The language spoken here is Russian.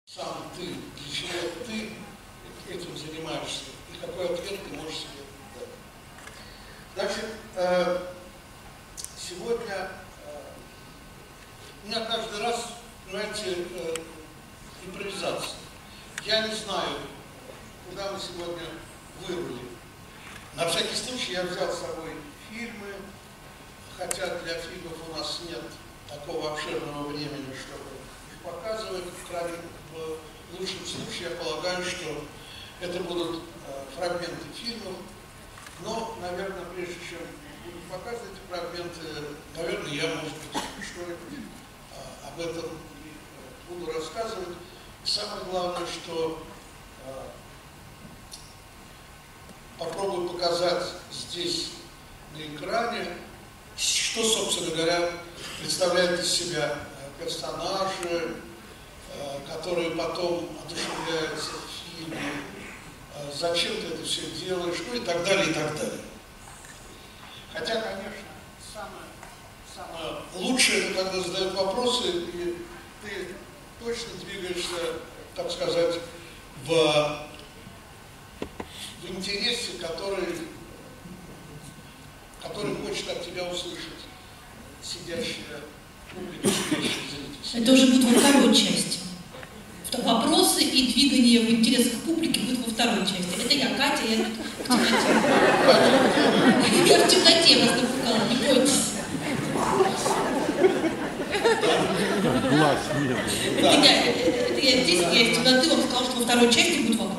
сам ты, для чего ты этим занимаешься, и какой ответ ты можешь себе дать. Значит, сегодня у меня каждый раз, понимаете, импровизация. Я не знаю, куда мы сегодня вырвали. На всякий случай я взял с собой фильмы, хотя для фильмов у нас нет такого обширного времени, чтобы их показывать. В лучшем случае я полагаю, что это будут фрагменты фильмов, но, наверное, прежде чем буду показывать эти фрагменты, наверное, я, может быть, что-нибудь об этом буду рассказывать. И самое главное, что попробую показать здесь на экране, что, собственно говоря, представляют из себя персонажи, которые потом одушевляются в фильме, зачем ты это все делаешь, ну и так далее, и так далее. Хотя, конечно, самое лучшее, это когда задают вопросы, и ты точно двигаешься, так сказать, в интересе, который хочет от тебя услышать сидящая публика, сидящие зрители. Это уже будет во второй части. Вопросы и двигание в интересах публики будут во второй части. Это я, Катя, я в темноте. Я в темноте вас напугала, не бойтесь. Глаз нет. Это я здесь, я из темноты вам сказала, что во второй части будут вопросы.